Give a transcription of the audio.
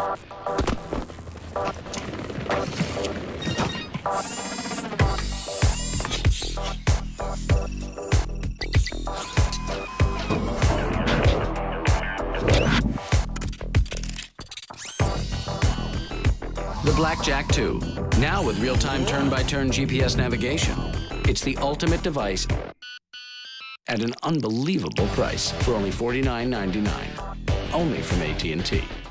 The BlackJack 2, now with real-time turn-by-turn GPS navigation. It's the ultimate device at an unbelievable price for only $49.99, only from AT&T.